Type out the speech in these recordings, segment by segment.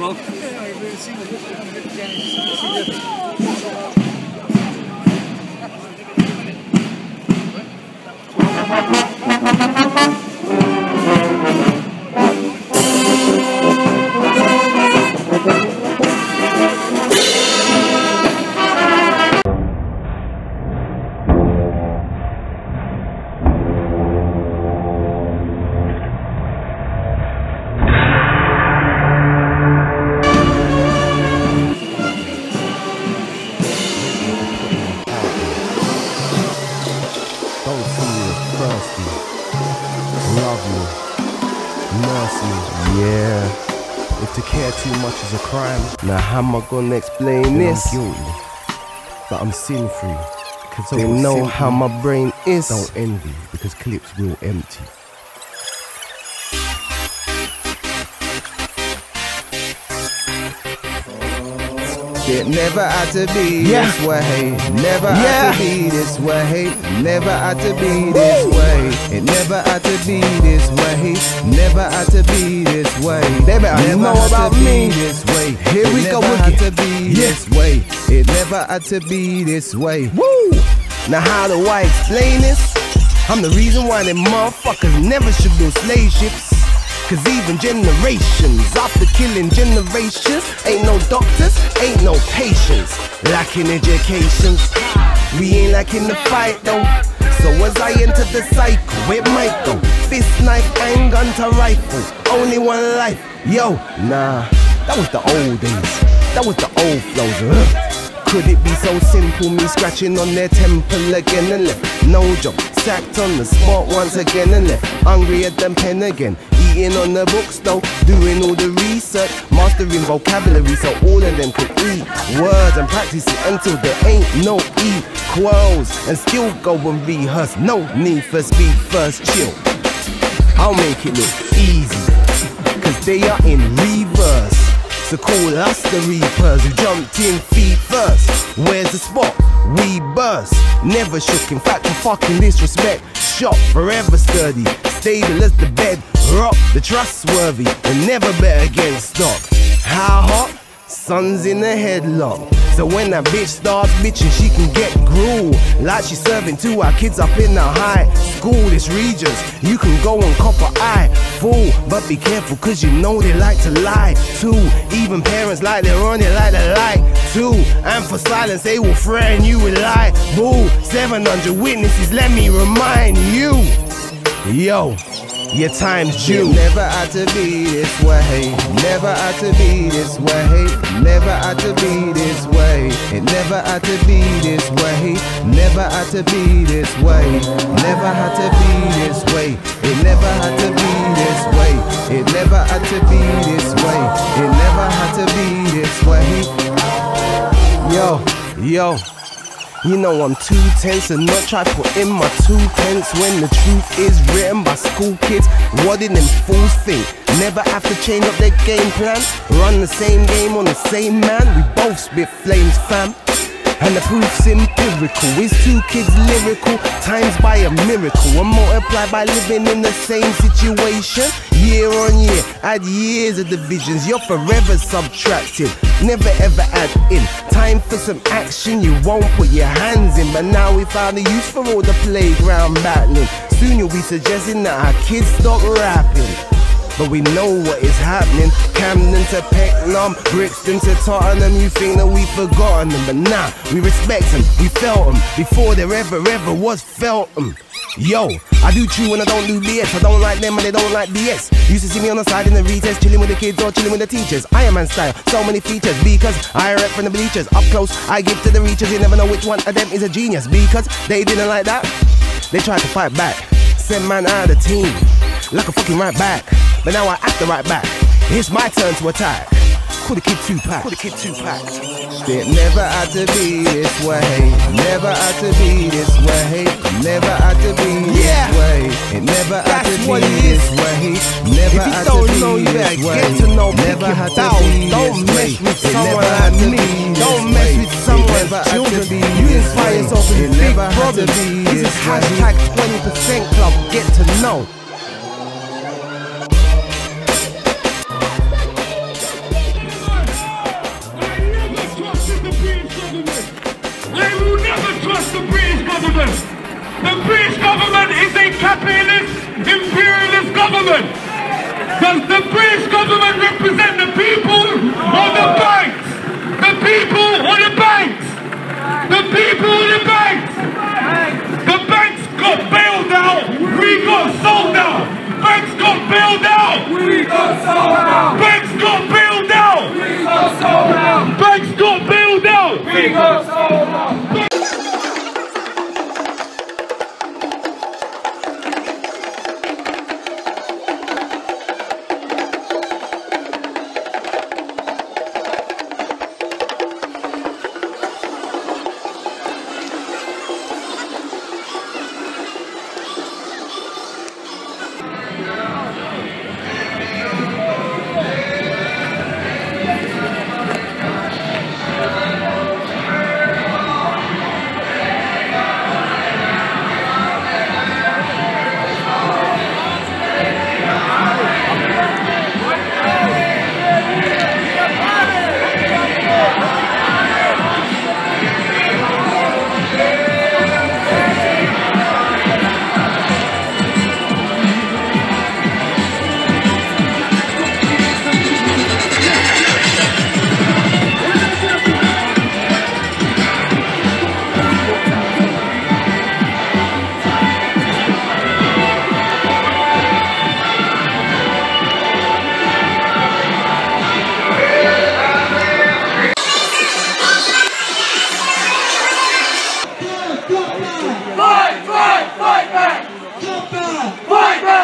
Don't see me as thirsty. Love me. Nurse me. Yeah. If to care too much is a crime, now how am I gonna explain this? I'm guilty, but I'm sin free. Cause they know how my brain is. Don't envy, because clips will empty. It never had to be this way. Never had to be this way. Never had to be this way. It never had to be this way. Never had to be this way. They better know about me this way. Here we go again. It never had to be this way. It never had to be this way. Woo! Now how do I explain this? I'm the reason why them motherfuckers never should build slave ships. Cause even generations after killing generations, ain't no doctors, ain't no patience, lacking educations. We ain't lacking the fight though. So as I enter the cycle, it might go fist, knife, handgun to rifle. Only one life, yo, nah, that was the old days. That was the old flows. Could it be so simple, me scratching on their temple again and left? No job, sacked on the spot once again and left. Hungrier than pen again. Eating on the books though, doing all the research, mastering vocabulary so all of them could eat words and practice it until there ain't no equals, and still go and rehearse. No need for speed first, chill. I'll make it look easy, cause they are in reverse. So call us the reapers who jumped in feet first. Where's the spot? We burst. Never shook, in fact, for fucking disrespect. Shot, forever sturdy, stable as the bed. Rock, the trustworthy, and never bet against stock. How hot? Sun's in the headlock. So when that bitch starts bitching, she can get gruel. Like she's serving to our kids up in the high school. It's Regents, you can go and cop a eye. Fool, but be careful cause you know they like to lie too. Even parents like they're on it like they like too. And for silence they will threaten you with lie. Boo, 700 witnesses, let me remind you. Yo, your time's due. It never had to be this way. Never had to be this way. Never had to be this way. It never had to be this way. Never had to be this way. Never had to be this way. It never had to be this way. It never had to be this way. It never had to be this way. Yo, yo. You know I'm too tense and not try to put in my 2 pence when the truth is written by school kids. What did them fools think? Never have to change up their game plan. Run the same game on the same man. We both spit flames, fam. And the proof's empirical. Is 2 kids lyrical? Times by a miracle. And multiplied by living in the same situation. Year on year, add years of divisions. You're forever subtracting, never ever add in. Time for some action, you won't put your hands in. But now we found a use for all the playground battling. Soon you'll be suggesting that our kids stop rapping. But we know what is happening. Camden to Peckham, Brixton to Tottenham. You think that we've forgotten them, but nah, we respect them, we felt them before there ever was felt them. Yo, I do true and I don't do BS. I don't like them and they don't like BS. Used to see me on the side in the retest, chilling with the kids or chilling with the teachers. Iron Man style, so many features. Because I rep from the bleachers. Up close, I give to the reachers. You never know which one of them is a genius. Because they didn't like that, they tried to fight back. Send man out of the team, like a fucking right back. But now I act the right back. It's my turn to attack. Call the kid Tupac. Call the kid Tupac. It never had to be this way. Never had to be this way. Never had to be this way. It never had to be this way. Never had to be this way. Get to know, never had to be Don't mess with someone like me. Don't mess with someone's children. You inspire yourself with big problems. This is hashtag 20% club. Get to know. government? Does the British government represent the people or the banks? The people or the banks? The people or the banks? The banks got bailed out, we got sold out. Banks got bailed out, we got sold out. Banks got bailed out, we got sold out. Banks got bailed out, we got sold out.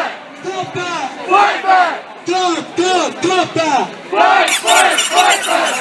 Fight back!